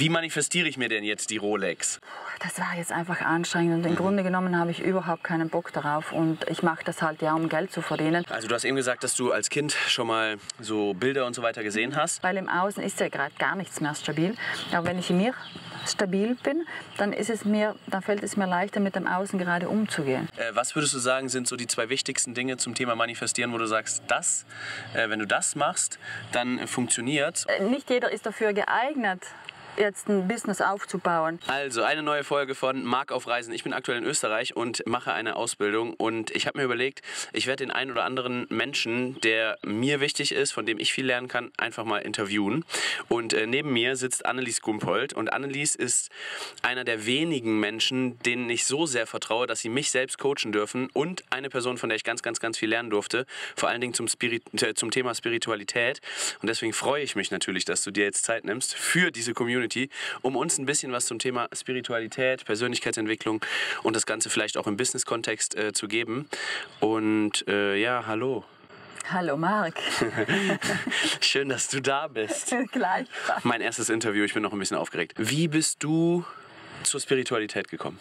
Wie manifestiere ich mir denn jetzt die Rolex? Das war jetzt einfach anstrengend und im Grunde genommen habe ich überhaupt keinen Bock darauf und ich mache das halt ja, um Geld zu verdienen. Also du hast eben gesagt, dass du als Kind schon mal so Bilder und so weiter gesehen hast. Weil im Außen ist ja gerade gar nichts mehr stabil. Aber wenn ich in mir stabil bin, dann fällt es mir leichter, mit dem Außen gerade umzugehen. Was würdest du sagen, sind so die 2 wichtigsten Dinge zum Thema Manifestieren, wo du sagst, wenn du das machst, dann funktioniert? Nicht jeder ist dafür geeignet, jetzt ein Business aufzubauen. Also eine neue Folge von Marc auf Reisen. Ich bin aktuell in Österreich und mache eine Ausbildung und ich habe mir überlegt, ich werde den einen oder anderen Menschen, der mir wichtig ist, von dem ich viel lernen kann, einfach mal interviewen. Und neben mir sitzt Annelies Gumpold und Annelies ist einer der wenigen Menschen, denen ich so sehr vertraue, dass sie mich selbst coachen dürfen und eine Person, von der ich ganz, ganz, ganz viel lernen durfte, vor allen Dingen zum Thema Spiritualität. Und deswegen freue ich mich natürlich, dass du dir jetzt Zeit nimmst für diese Community, um uns ein bisschen was zum Thema Spiritualität, Persönlichkeitsentwicklung und das Ganze vielleicht auch im Business-Kontext zu geben. Und ja, hallo. Hallo Marc. Schön, dass du da bist. Gleichfalls. Mein erstes Interview, ich bin noch ein bisschen aufgeregt. Wie bist du zur Spiritualität gekommen?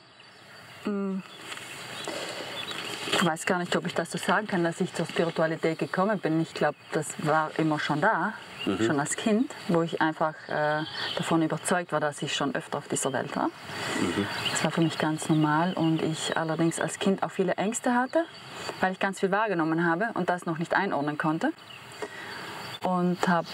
Ich weiß gar nicht, ob ich das so sagen kann, dass ich zur Spiritualität gekommen bin. Ich glaube, das war immer schon da. Schon als Kind, wo ich einfach davon überzeugt war, dass ich schon öfter auf dieser Welt war. Das war für mich ganz normal und ich allerdings als Kind auch viele Ängste hatte, weil ich ganz viel wahrgenommen habe und das noch nicht einordnen konnte. Und habe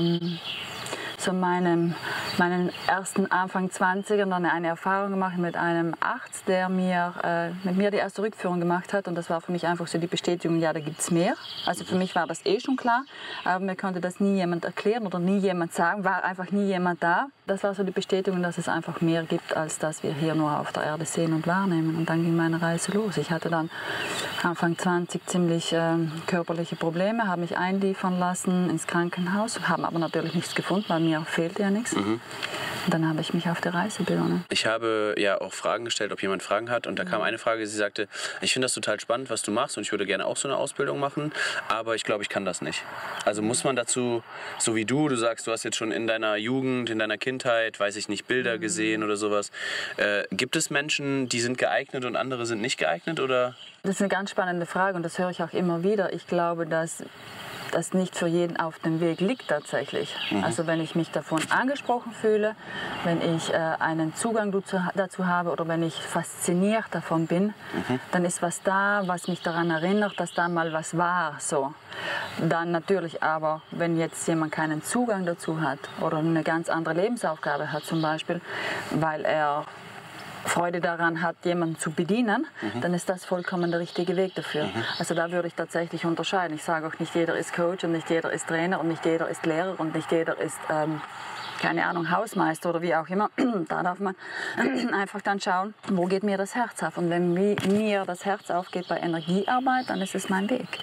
so meinen ersten Anfang 20ern dann eine Erfahrung gemacht mit einem Arzt, der mit mir die erste Rückführung gemacht hat. Und das war für mich einfach so die Bestätigung, ja, da gibt es mehr. Also für mich war das eh schon klar, aber mir konnte das nie jemand erklären oder nie jemand sagen, war einfach nie jemand da. Das war so die Bestätigung, dass es einfach mehr gibt, als das wir hier nur auf der Erde sehen und wahrnehmen. Und dann ging meine Reise los. Ich hatte dann Anfang 20 ziemlich körperliche Probleme, habe mich einliefern lassen ins Krankenhaus, haben aber natürlich nichts gefunden, weil mir fehlte ja nichts. Und dann habe ich mich auf die Reise begonnen. Ich habe ja auch Fragen gestellt, ob jemand Fragen hat. Und da kam eine Frage, sie sagte, ich finde das total spannend, was du machst und ich würde gerne auch so eine Ausbildung machen, aber ich glaube, ich kann das nicht. Also muss man dazu, so wie du sagst, du hast jetzt schon in deiner Jugend, in deiner Kindheit, weiß ich nicht, Bilder gesehen oder sowas. Gibt es Menschen, die sind geeignet und andere sind nicht geeignet, oder? Das ist eine ganz spannende Frage und das höre ich auch immer wieder. Ich glaube, dass das nicht für jeden auf dem Weg liegt tatsächlich. Also wenn ich mich davon angesprochen fühle, wenn ich einen Zugang dazu habe oder wenn ich fasziniert davon bin, dann ist was da, was mich daran erinnert, dass da mal was war. So. Dann natürlich aber, wenn jetzt jemand keinen Zugang dazu hat oder eine ganz andere Lebensaufgabe hat zum Beispiel, weil er Freude daran hat, jemanden zu bedienen, dann ist das vollkommen der richtige Weg dafür. Also da würde ich tatsächlich unterscheiden. Ich sage auch, nicht jeder ist Coach und nicht jeder ist Trainer und nicht jeder ist Lehrer und nicht jeder ist, keine Ahnung, Hausmeister oder wie auch immer. Da darf man einfach dann schauen, wo geht mir das Herz auf. Und wenn mir das Herz aufgeht bei Energiearbeit, dann ist es mein Weg.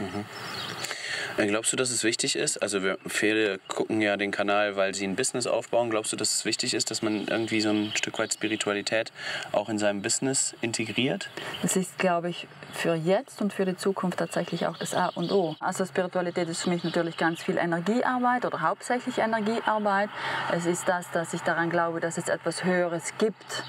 Glaubst du, dass es wichtig ist? Also viele gucken ja den Kanal, weil sie ein Business aufbauen. Glaubst du, dass es wichtig ist, dass man irgendwie so ein Stück weit Spiritualität auch in seinem Business integriert? Das ist, glaube ich, für jetzt und für die Zukunft tatsächlich auch das A und O. Also Spiritualität ist für mich natürlich ganz viel Energiearbeit oder hauptsächlich Energiearbeit. Es ist das, dass ich daran glaube, dass es etwas Höheres gibt,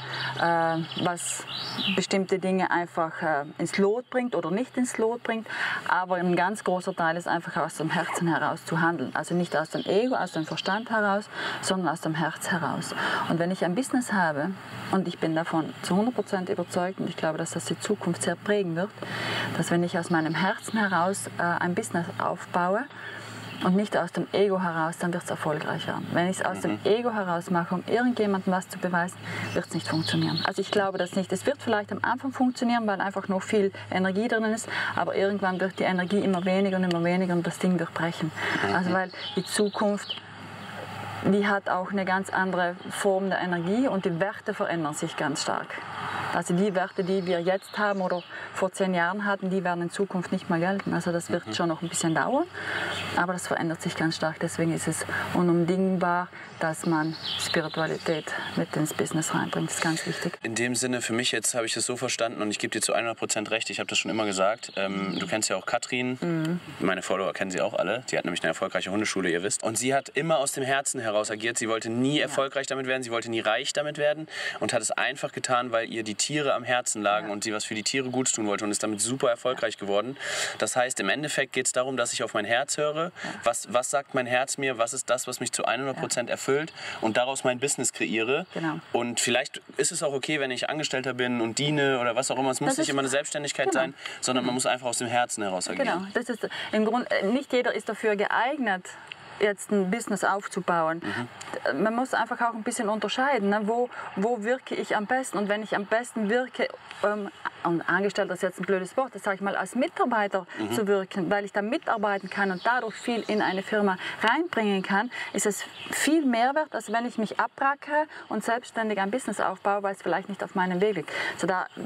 was bestimmte Dinge einfach ins Lot bringt oder nicht ins Lot bringt. Aber ein ganz großer Teil ist einfach aus dem Herzen heraus zu handeln. Also nicht aus dem Ego, aus dem Verstand heraus, sondern aus dem Herz heraus. Und wenn ich ein Business habe, und ich bin davon zu 100% überzeugt, und ich glaube, dass das die Zukunft sehr prägen wird, dass wenn ich aus meinem Herzen heraus ein Business aufbaue, und nicht aus dem Ego heraus, dann wird es erfolgreich werden. Wenn ich es aus dem Ego heraus mache, um irgendjemandem was zu beweisen, wird es nicht funktionieren. Also ich glaube das nicht. Es wird vielleicht am Anfang funktionieren, weil einfach noch viel Energie drin ist, aber irgendwann wird die Energie immer weniger und das Ding wird brechen. Also weil die Zukunft, die hat auch eine ganz andere Form der Energie und die Werte verändern sich ganz stark. Also die Werte, die wir jetzt haben oder vor 10 Jahren hatten, die werden in Zukunft nicht mehr gelten. Also das wird schon noch ein bisschen dauern, aber das verändert sich ganz stark. Deswegen ist es unumdingbar, dass man Spiritualität mit ins Business reinbringt. Das ist ganz wichtig. In dem Sinne, für mich jetzt habe ich das so verstanden und ich gebe dir zu 100% recht, ich habe das schon immer gesagt. Du kennst ja auch Katrin, meine Follower kennen sie auch alle. Die hat nämlich eine erfolgreiche Hundeschule, ihr wisst. Und sie hat immer aus dem Herzen heraus agiert. Sie wollte nie erfolgreich damit werden, sie wollte nie reich damit werden und hat es einfach getan, weil ihr die Tiere am Herzen lagen und sie was für die Tiere Gutes tun wollte und ist damit super erfolgreich geworden. Das heißt, im Endeffekt geht es darum, dass ich auf mein Herz höre. Was sagt mein Herz mir? Was ist das, was mich zu 100% erfüllt und daraus mein Business kreiere? Genau. Und vielleicht ist es auch okay, wenn ich Angestellter bin und diene oder was auch immer. Es muss nicht immer eine Selbstständigkeit sein, sondern man muss einfach aus dem Herzen heraus agieren. Genau, das ist im Grunde, nicht jeder ist dafür geeignet, jetzt ein Business aufzubauen. Man muss einfach auch ein bisschen unterscheiden, ne? Wo wirke ich am besten? Und wenn ich am besten wirke, und Angestellter ist jetzt ein blödes Wort, das sage ich mal, als Mitarbeiter zu wirken, weil ich da mitarbeiten kann und dadurch viel in eine Firma reinbringen kann, ist es viel mehr wert, als wenn ich mich abrackere und selbstständig ein Business aufbaue, weil es vielleicht nicht auf meinem Weg liegt. So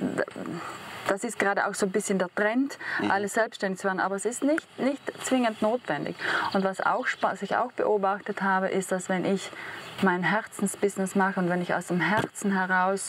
das ist gerade auch so ein bisschen der Trend, alle selbstständig zu werden, aber es ist nicht zwingend notwendig. Und was ich auch beobachtet habe, ist, dass wenn ich mein Herzensbusiness mache und wenn ich aus dem Herzen heraus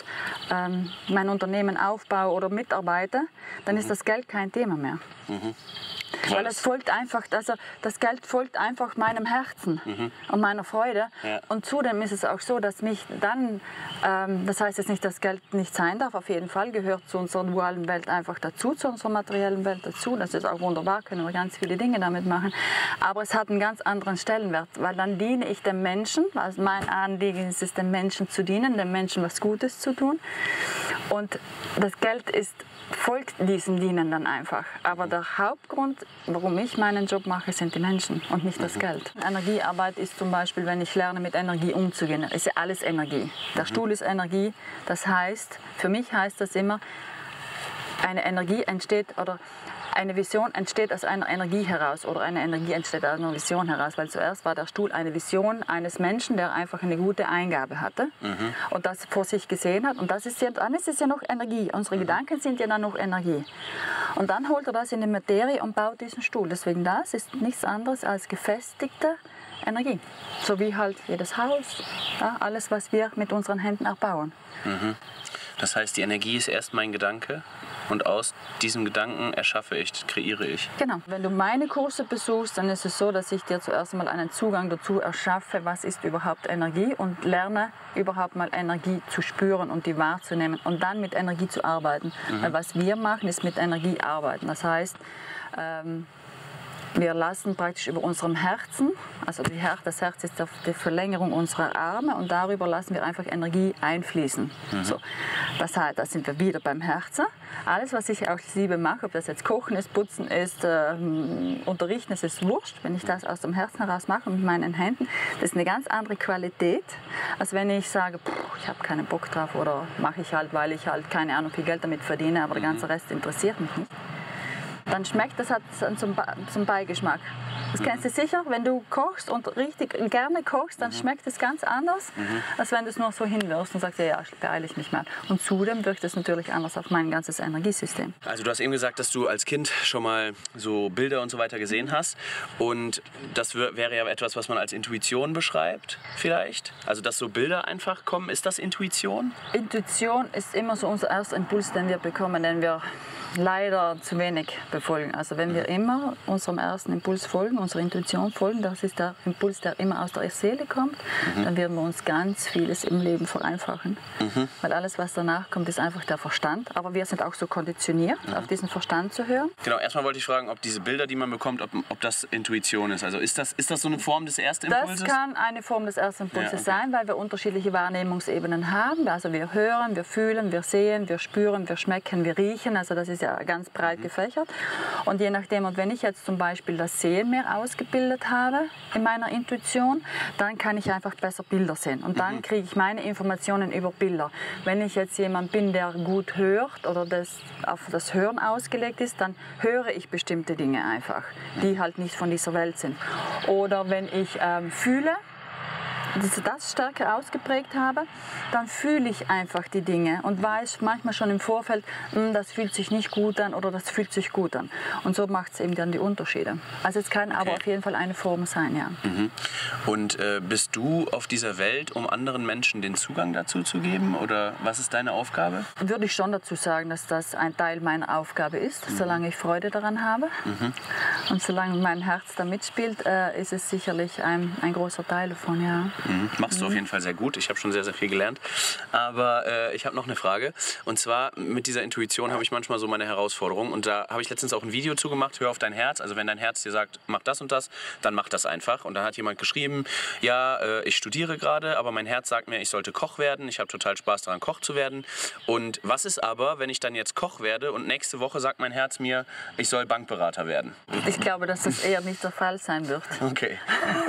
mein Unternehmen aufbaue oder mitarbeite, dann ist das Geld kein Thema mehr. Weil es folgt einfach, also das Geld folgt einfach meinem Herzen und meiner Freude. Ja. Und zudem ist es auch so, dass mich dann, das heißt jetzt nicht, dass Geld nicht sein darf, auf jeden Fall gehört zu unserer dualen Welt einfach dazu, zu unserer materiellen Welt dazu. Das ist auch wunderbar, können wir ganz viele Dinge damit machen. Aber es hat einen ganz anderen Stellenwert, weil dann diene ich dem Menschen, also mein Anliegen ist es, dem Menschen zu dienen, dem Menschen was Gutes zu tun. Und das Geld folgt diesem Dienen dann einfach. Aber der Hauptgrund, warum ich meinen Job mache, sind die Menschen und nicht das Geld. Energiearbeit ist zum Beispiel, wenn ich lerne, mit Energie umzugehen, ist ja alles Energie. Der Stuhl ist Energie. Das heißt, für mich heißt das immer, eine Energie entsteht oder eine Vision entsteht aus einer Energie heraus oder eine Energie entsteht aus einer Vision heraus, weil zuerst war der Stuhl eine Vision eines Menschen, der einfach eine gute Eingabe hatte und das vor sich gesehen hat und dann ist es ja noch Energie. Unsere Gedanken sind ja dann noch Energie. Und dann holt er das in die Materie und baut diesen Stuhl. Deswegen das ist nichts anderes als gefestigte Energie. So wie halt jedes Haus, ja, alles, was wir mit unseren Händen erbauen. Das heißt, die Energie ist erst mein Gedanke und aus diesem Gedanken kreiere ich. Genau. Wenn du meine Kurse besuchst, dann ist es so, dass ich dir zuerst einmal einen Zugang dazu erschaffe, was ist überhaupt Energie und lerne überhaupt mal Energie zu spüren und die wahrzunehmen und dann mit Energie zu arbeiten. Weil was wir machen, ist mit Energie arbeiten. Das heißt, wir lassen praktisch über unserem Herzen, also das Herz ist die Verlängerung unserer Arme und darüber lassen wir einfach Energie einfließen. So. Das heißt, da sind wir wieder beim Herzen. Alles, was ich aus Liebe mache, ob das jetzt Kochen ist, Putzen ist, Unterrichten, es ist wurscht. Wenn ich das aus dem Herzen heraus mache mit meinen Händen, das ist eine ganz andere Qualität, als wenn ich sage, ich habe keinen Bock drauf oder mache ich halt, weil ich halt keine Ahnung, viel Geld damit verdiene, aber der ganze Rest interessiert mich nicht. Dann schmeckt das zum Beigeschmack. Das kennst du sicher, wenn du kochst und richtig gerne kochst, dann schmeckt es ganz anders, als wenn du es nur so hinwirfst und sagst, ja, beeile ich mich mal. Und zudem wirkt es natürlich anders auf mein ganzes Energiesystem. Also du hast eben gesagt, dass du als Kind schon mal so Bilder und so weiter gesehen hast und das wäre ja etwas, was man als Intuition beschreibt vielleicht? Also dass so Bilder einfach kommen, ist das Intuition? Intuition ist immer so unser erster Impuls, den wir bekommen, den wir leider zu wenig befolgen. Also wenn wir immer unserem ersten Impuls folgen, unserer Intuition folgen, das ist der Impuls, der immer aus der Seele kommt, dann werden wir uns ganz vieles im Leben vereinfachen. Weil alles, was danach kommt, ist einfach der Verstand. Aber wir sind auch so konditioniert, auf diesen Verstand zu hören. Genau, erstmal wollte ich fragen, ob diese Bilder, die man bekommt, ob das Intuition ist. Also ist das so eine Form des ersten Impulses? Das kann eine Form des ersten Impulses sein, weil wir unterschiedliche Wahrnehmungsebenen haben. Also wir hören, wir fühlen, wir sehen, wir spüren, wir schmecken, wir riechen. Also das ist ja ganz breit gefächert. Und je nachdem, und wenn ich jetzt zum Beispiel das Sehen mehr ausgebildet habe in meiner Intuition, dann kann ich einfach besser Bilder sehen. Und dann kriege ich meine Informationen über Bilder. Wenn ich jetzt jemand bin, der gut hört oder das auf das Hören ausgelegt ist, dann höre ich bestimmte Dinge einfach, die halt nicht von dieser Welt sind. Oder wenn ich fühle, das stärker ausgeprägt habe, dann fühle ich einfach die Dinge und weiß manchmal schon im Vorfeld, das fühlt sich nicht gut an oder das fühlt sich gut an. Und so macht es eben dann die Unterschiede. Also es kann aber auf jeden Fall eine Form sein, ja. Und bist du auf dieser Welt, um anderen Menschen den Zugang dazu zu geben? Oder was ist deine Aufgabe? Würde ich schon dazu sagen, dass das ein Teil meiner Aufgabe ist, solange ich Freude daran habe. Und solange mein Herz da mitspielt, ist es sicherlich ein großer Teil davon, ja. Machst du auf jeden Fall sehr gut. Ich habe schon sehr, sehr viel gelernt. Aber ich habe noch eine Frage. Und zwar mit dieser Intuition habe ich manchmal so meine Herausforderungen. Und da habe ich letztens auch ein Video zugemacht, hör auf dein Herz. Also wenn dein Herz dir sagt, mach das und das, dann mach das einfach. Und da hat jemand geschrieben, ja, ich studiere gerade, aber mein Herz sagt mir, ich sollte Koch werden. Ich habe total Spaß daran, Koch zu werden. Und was ist aber, wenn ich dann jetzt Koch werde und nächste Woche sagt mein Herz mir, ich soll Bankberater werden? Ich glaube, dass das eher nicht der Fall sein wird. Okay.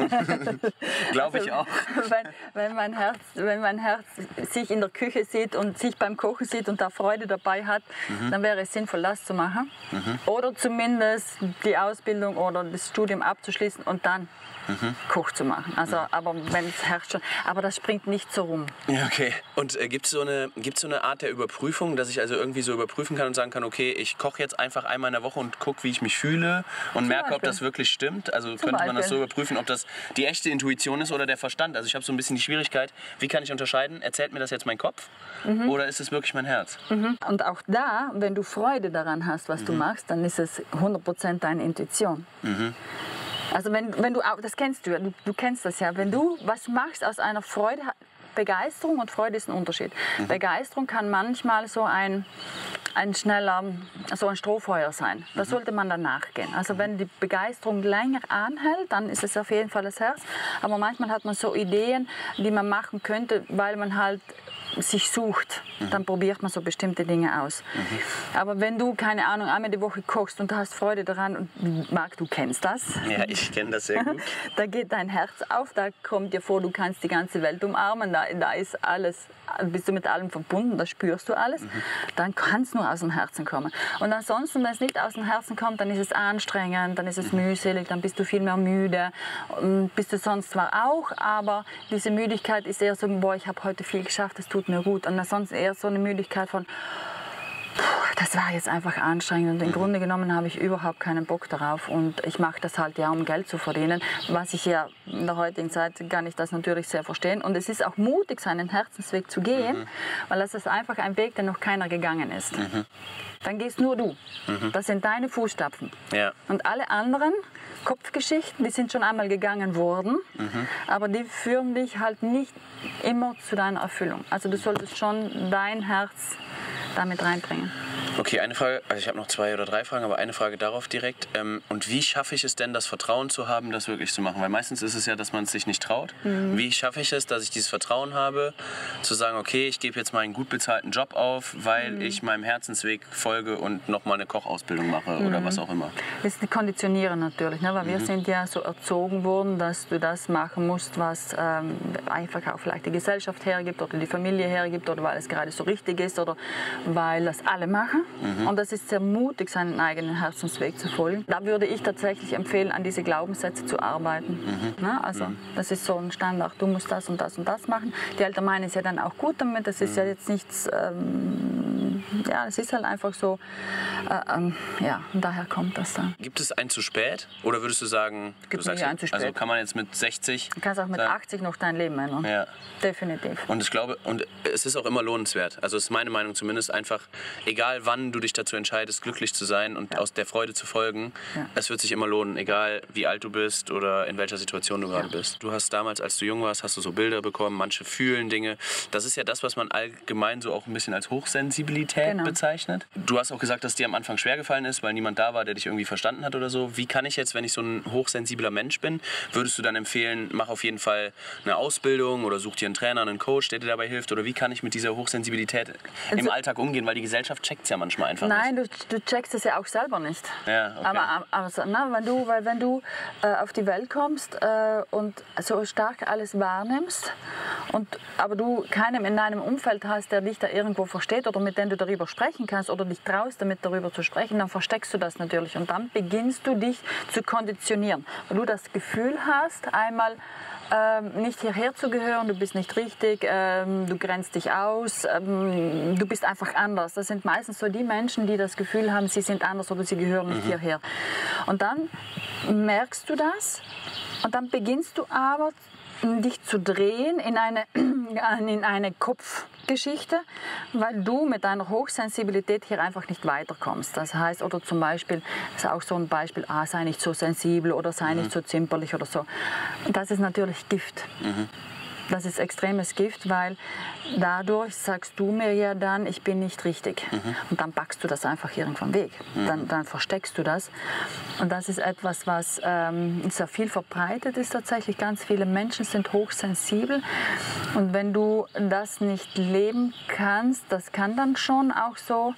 Glaube ich auch. Wenn mein Herz sich in der Küche sieht und sich beim Kochen sieht und da Freude dabei hat, dann wäre es sinnvoll, das zu machen. Oder zumindest die Ausbildung oder das Studium abzuschließen und dann Koch zu machen. Also, aber wenn es herrscht schon, aber das springt nicht so rum. Ja, okay. Und gibt's so eine Art der Überprüfung, dass ich also irgendwie so überprüfen kann und sagen kann, okay, ich koche jetzt einfach einmal in der Woche und gucke, wie ich mich fühle und merke, ob das wirklich stimmt? Also könnte man das so überprüfen, ob das die echte Intuition ist oder der Verstand? Also ich habe so ein bisschen die Schwierigkeit, wie kann ich unterscheiden, erzählt mir das jetzt mein Kopf oder ist es wirklich mein Herz? Und auch da, wenn du Freude daran hast, was du machst, dann ist es 100% deine Intuition. Also wenn du, das kennst du, du kennst das ja, wenn du was machst aus einer Freude, Begeisterung und Freude ist ein Unterschied. Begeisterung kann manchmal so ein schneller, so ein Strohfeuer sein. Da sollte man dann nachgehen. Also wenn die Begeisterung länger anhält, dann ist es auf jeden Fall das Herz. Aber manchmal hat man so Ideen, die man machen könnte, weil man halt sich sucht, dann probiert man so bestimmte Dinge aus. Aber wenn du, keine Ahnung, einmal die Woche kochst und du hast Freude daran, und Marc, du kennst das. Ja, ich kenne das sehr gut. Da geht dein Herz auf, da kommt dir vor, du kannst die ganze Welt umarmen, da ist alles, bist du mit allem verbunden, da spürst du alles. Dann kann es nur aus dem Herzen kommen. Und ansonsten, wenn es nicht aus dem Herzen kommt, dann ist es anstrengend, dann ist es mühselig, dann bist du viel mehr müde. Bist du sonst zwar auch, aber diese Müdigkeit ist eher so, boah, ich habe heute viel geschafft, es tut mir gut. Und ansonsten eher so eine Müdigkeit von, das war jetzt einfach anstrengend und im Grunde genommen habe ich überhaupt keinen Bock darauf und ich mache das halt ja, um Geld zu verdienen, was ich ja in der heutigen Zeit kann ich das natürlich sehr verstehen und es ist auch mutig, seinen Herzensweg zu gehen, weil das ist einfach ein Weg, der noch keiner gegangen ist. Dann gehst nur du. Das sind deine Fußstapfen. Ja. Und alle anderen Kopfgeschichten, die sind schon einmal gegangen worden, aber die führen dich halt nicht immer zu deiner Erfüllung. Also du solltest schon dein Herz damit reinbringen. Okay, eine Frage, also ich habe noch 2 oder 3 Fragen, aber eine Frage darauf direkt. Und wie schaffe ich es denn, das Vertrauen zu haben, das wirklich zu machen? Weil meistens ist es ja, dass man es sich nicht traut. Wie schaffe ich es, dass ich dieses Vertrauen habe, zu sagen, okay, ich gebe jetzt mal einen gut bezahlten Job auf, weil ich meinem Herzensweg folge und nochmal eine Kochausbildung mache oder was auch immer? Das ist eine Konditionieren natürlich, ne? Weil wir sind ja so erzogen worden, dass du das machen musst, was einfach auch vielleicht die Gesellschaft hergibt oder die Familie hergibt oder weil es gerade so richtig ist oder weil das alle machen. Und das ist sehr mutig, seinen eigenen Herzensweg zu folgen. Da würde ich tatsächlich empfehlen, an diese Glaubenssätze zu arbeiten. Ne? Also das ist so ein Standard, du musst das und das und das machen. Die Eltern meinen es ja dann auch gut damit, das ist ja jetzt nichts, ja, es ist halt einfach so, ja, und daher kommt das dann. Gibt es ein zu spät oder würdest du sagen, Gibt nie ein zu spät. Also kann man jetzt mit 60... Du kannst auch mit 80 noch dein Leben ändern. Ja. Definitiv. Und ich glaube, und es ist auch immer lohnenswert. Also ist meine Meinung zumindest einfach, egal wann du dich dazu entscheidest, glücklich zu sein und aus der Freude zu folgen, es wird sich immer lohnen, egal wie alt du bist oder in welcher Situation du gerade bist. Du hast damals, als du jung warst, hast du so Bilder bekommen, manche fühlen Dinge. Das ist ja das, was man allgemein so auch ein bisschen als Hochsensibilität bezeichnet. Du hast auch gesagt, dass dir am Anfang schwer gefallen ist, weil niemand da war, der dich irgendwie verstanden hat oder so. Wie kann ich jetzt, wenn ich so ein hochsensibler Mensch bin, würdest du dann empfehlen, mach auf jeden Fall eine Ausbildung oder such dir einen Trainer, einen Coach, der dir dabei hilft? Oder wie kann ich mit dieser Hochsensibilität im Alltag umgehen? Weil die Gesellschaft checkt es ja manchmal einfach nicht. Nein, du checkst es ja auch selber nicht. Ja, okay. Aber also, wenn du auf die Welt kommst und so stark alles wahrnimmst aber du keinem in deinem Umfeld hast, der dich da irgendwo versteht oder mit dem du darüber sprechen kannst oder dich traust, damit darüber zu sprechen, dann versteckst du das natürlich. Und dann beginnst du dich zu konditionieren. Weil du das Gefühl hast, einmal nicht hierher zu gehören, du bist nicht richtig, du grenzt dich aus, du bist einfach anders. Das sind meistens so die Menschen, die das Gefühl haben, sie sind anders oder sie gehören nicht hierher. Und dann merkst du das und dann beginnst du aber dich zu drehen in eine Kopfgeschichte, weil du mit deiner Hochsensibilität hier einfach nicht weiterkommst. Das heißt, oder zum Beispiel, das ist auch so ein Beispiel, sei nicht so sensibel oder sei nicht so zimperlich oder so. Und das ist natürlich Gift. Das ist extremes Gift, weil dadurch sagst du mir ja dann, ich bin nicht richtig. Und dann packst du das einfach irgendwann weg. Dann versteckst du das. Und das ist etwas, was sehr viel verbreitet ist tatsächlich. Ganz viele Menschen sind hochsensibel. Und wenn du das nicht leben kannst, das kann dann schon auch so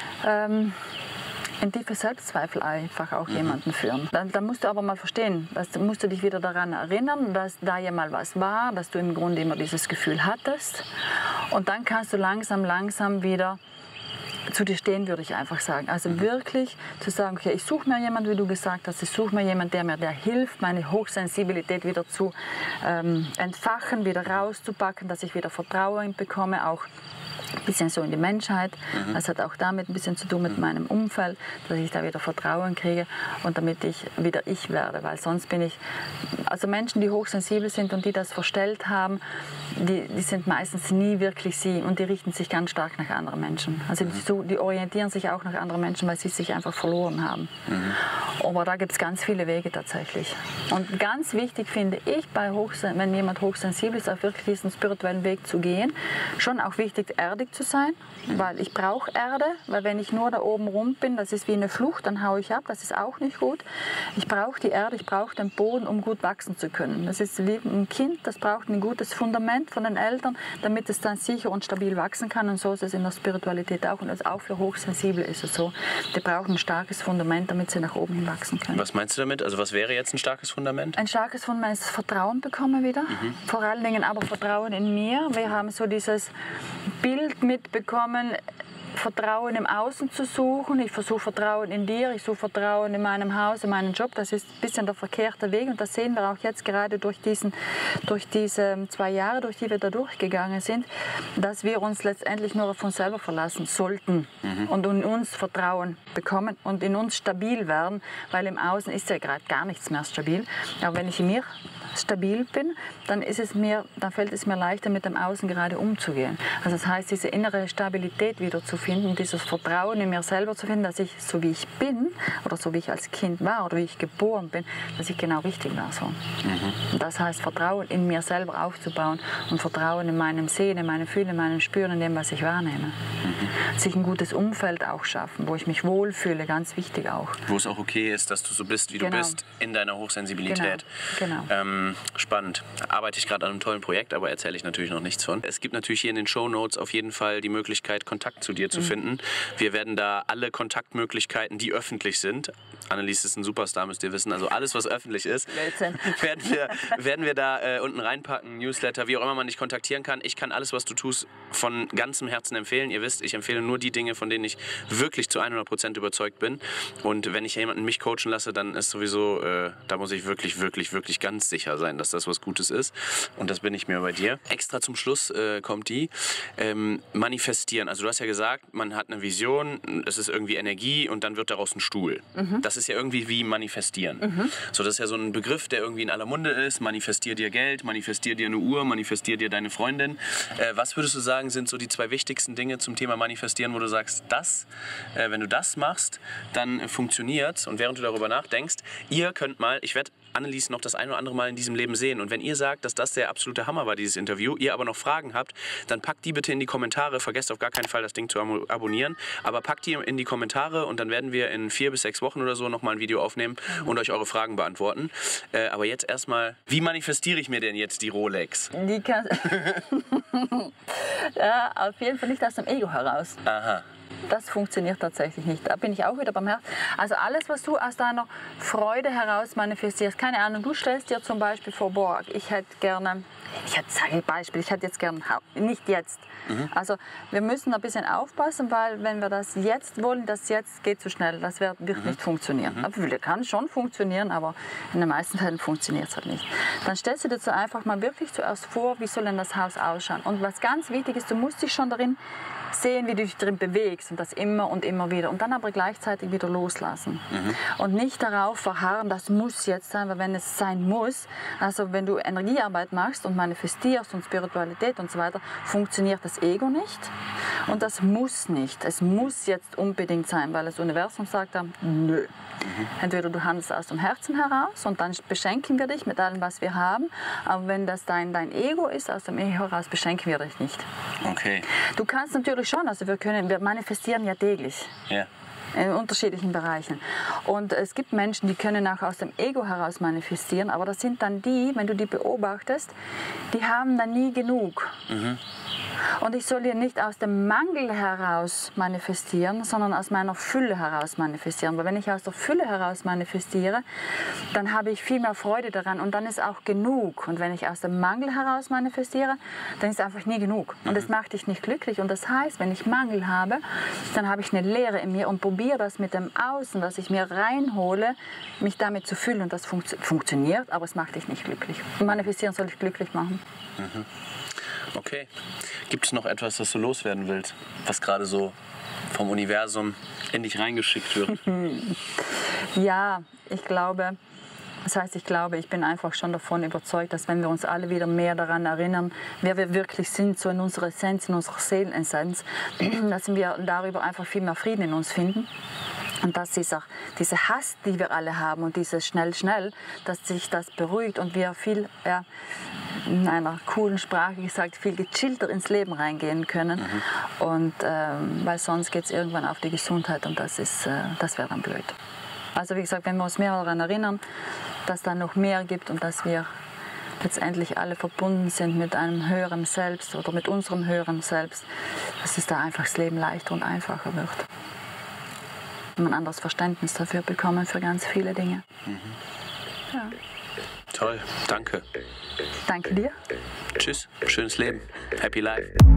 in tiefe Selbstzweifel einfach auch jemanden führen. Dann musst du aber mal verstehen, musst du dich wieder daran erinnern, dass da ja mal was war, dass du im Grunde immer dieses Gefühl hattest. Und dann kannst du langsam wieder zu dir stehen, würde ich einfach sagen. Also wirklich zu sagen, okay, ich suche mir jemanden, wie du gesagt hast, ich suche mir jemanden, der mir hilft, meine Hochsensibilität wieder zu entfachen, wieder rauszupacken, dass ich wieder Vertrauen bekomme, auch ein bisschen so in die Menschheit. Das hat auch damit ein bisschen zu tun mit meinem Umfeld, dass ich da wieder Vertrauen kriege und damit ich wieder ich werde. Weil sonst bin ich, also Menschen, die hochsensibel sind und die das verstellt haben, die sind meistens nie wirklich sie und die richten sich ganz stark nach anderen Menschen. Also die orientieren sich auch nach anderen Menschen, weil sie sich einfach verloren haben. Aber da gibt es ganz viele Wege tatsächlich. Und ganz wichtig finde ich, wenn jemand hochsensibel ist, auch wirklich diesen spirituellen Weg zu gehen. Schon auch wichtig, erdig zu sein, weil ich brauche Erde, weil wenn ich nur da oben rum bin, das ist wie eine Flucht, dann haue ich ab, das ist auch nicht gut. Ich brauche die Erde, ich brauche den Boden, um gut wachsen zu können. Das ist wie ein Kind, das braucht ein gutes Fundament von den Eltern, damit es dann sicher und stabil wachsen kann. Und so ist es in der Spiritualität auch. Und auch für Hochsensible ist es so. Die brauchen ein starkes Fundament, damit sie nach oben hin wachsen können. Was meinst du damit? Also was wäre jetzt ein starkes Fundament? Ein starkes Fundament ist Vertrauen bekommen wieder. Vor allen Dingen aber Vertrauen in mir. Wir haben so dieses Bild mitbekommen, Vertrauen im Außen zu suchen. Ich versuche Vertrauen in dir, ich suche Vertrauen in meinem Haus, in meinem Job. Das ist ein bisschen der verkehrte Weg und das sehen wir auch jetzt gerade durch diese 2 Jahre, durch die wir da durchgegangen sind, dass wir uns letztendlich nur auf uns selber verlassen sollten und in uns Vertrauen bekommen und in uns stabil werden, weil im Außen ist ja gerade gar nichts mehr stabil. Aber wenn ich in mir stabil bin, dann fällt es mir leichter, mit dem Außen gerade umzugehen. Also das heißt, diese innere Stabilität wieder zu finden, dieses Vertrauen in mir selber zu finden, dass ich so wie ich bin oder so wie ich als Kind war oder wie ich geboren bin, dass ich genau richtig war. So. Und das heißt, Vertrauen in mir selber aufzubauen und Vertrauen in meinem Sehen, in meinem Fühlen, in meinem Spüren, in dem, was ich wahrnehme. Sich ein gutes Umfeld auch schaffen, wo ich mich wohlfühle, ganz wichtig auch. Wo es auch okay ist, dass du so bist, wie du bist, in deiner Hochsensibilität. Genau. Spannend. Arbeite ich gerade an einem tollen Projekt, aber erzähle ich natürlich noch nichts von. Es gibt natürlich hier in den Shownotes auf jeden Fall die Möglichkeit, Kontakt zu dir zu finden. Wir werden da alle Kontaktmöglichkeiten, die öffentlich sind, Annelies ist ein Superstar, müsst ihr wissen, also alles, was öffentlich ist, werden wir da unten reinpacken, Newsletter, wie auch immer man dich kontaktieren kann. Ich kann alles, was du tust, von ganzem Herzen empfehlen. Ihr wisst, ich empfehle nur die Dinge, von denen ich wirklich zu 100% überzeugt bin. Und wenn ich jemanden mich coachen lasse, dann ist sowieso, da muss ich wirklich, wirklich, wirklich ganz sicher sein, dass das was Gutes ist. Und das bin ich mir bei dir. Extra zum Schluss kommt die. Manifestieren. Also du hast ja gesagt, man hat eine Vision, es ist irgendwie Energie und dann wird daraus ein Stuhl. Das ist ja irgendwie wie manifestieren. So, das ist ja so ein Begriff, der irgendwie in aller Munde ist. Manifestier dir Geld, manifestier dir eine Uhr, manifestier dir deine Freundin. Was würdest du sagen, sind so die 2 wichtigsten Dinge zum Thema Manifestieren, wo du sagst, wenn du das machst, dann funktioniert's. Und während du darüber nachdenkst, ihr könnt mal, ich werde Annelies noch das ein oder andere Mal in diesem Leben sehen. Und wenn ihr sagt, dass das der absolute Hammer war, dieses Interview, ihr aber noch Fragen habt, dann packt die bitte in die Kommentare. Vergesst auf gar keinen Fall, das Ding zu abonnieren. Aber packt die in die Kommentare und dann werden wir in 4 bis 6 Wochen oder so nochmal ein Video aufnehmen und euch eure Fragen beantworten. Aber jetzt erstmal, wie manifestiere ich mir denn jetzt die Rolex? Die kann ja, auf jeden Fall nicht aus dem Ego heraus. Aha. das funktioniert tatsächlich nicht. Da bin ich auch wieder beim Herz. Also alles, was du aus deiner Freude heraus manifestierst, keine Ahnung, du stellst dir zum Beispiel vor, boah, ich hätte jetzt gerne, nicht jetzt. Also wir müssen ein bisschen aufpassen, weil wenn wir das jetzt wollen, das jetzt geht zu schnell, das wird nicht funktionieren. Das kann schon funktionieren, aber in den meisten Fällen funktioniert es halt nicht. Dann stellst du dir so einfach mal wirklich zuerst vor, wie soll denn das Haus ausschauen. Und was ganz wichtig ist, du musst dich schon darin sehen, wie du dich drin bewegst und das immer und immer wieder und dann aber gleichzeitig wieder loslassen und nicht darauf verharren, das muss jetzt sein, weil wenn es sein muss, also wenn du Energiearbeit machst und manifestierst und Spiritualität und so weiter, funktioniert das Ego nicht und das muss nicht, es muss jetzt unbedingt sein, weil das Universum sagt dann, nö. Entweder du handelst aus dem Herzen heraus und dann beschenken wir dich mit allem, was wir haben. Aber wenn das dein Ego ist, aus dem Ego heraus beschenken wir dich nicht. Okay. Du kannst natürlich schon, also wir manifestieren ja täglich. Ja. In unterschiedlichen Bereichen. Und es gibt Menschen, die können auch aus dem Ego heraus manifestieren, aber das sind dann die, wenn du die beobachtest, die haben dann nie genug. Und ich soll hier nicht aus dem Mangel heraus manifestieren, sondern aus meiner Fülle heraus manifestieren. Weil wenn ich aus der Fülle heraus manifestiere, dann habe ich viel mehr Freude daran und dann ist auch genug. Und wenn ich aus dem Mangel heraus manifestiere, dann ist einfach nie genug. Und das macht dich nicht glücklich. Und das heißt, wenn ich Mangel habe, dann habe ich eine Leere in mir und probiere das mit dem Außen, was ich mir reinhole, mich damit zu füllen. Und das funktioniert, aber es macht dich nicht glücklich. Und manifestieren soll dich glücklich machen. Okay. Gibt es noch etwas, das du loswerden willst, was gerade so vom Universum in dich reingeschickt wird? Ja, ich bin einfach schon davon überzeugt, dass wenn wir uns alle wieder mehr daran erinnern, wer wir wirklich sind, so in unserer Essenz, in unserer Seelenessenz, dass wir darüber einfach viel mehr Frieden in uns finden. Und dass diese Hass, die wir alle haben und dieses schnell, dass sich das beruhigt und wir viel, in einer coolen Sprache gesagt, viel gechillter ins Leben reingehen können. Und weil sonst geht es irgendwann auf die Gesundheit und das wäre dann blöd. Also wie gesagt, wenn wir uns mehr daran erinnern, dass da noch mehr gibt und dass wir letztendlich alle verbunden sind mit einem höheren Selbst oder mit unserem höheren Selbst, dass es da einfach das Leben leichter und einfacher wird. Und ein anderes Verständnis dafür bekommen für ganz viele Dinge. Ja. Toll, danke. Danke dir. Tschüss, schönes Leben. Happy Life.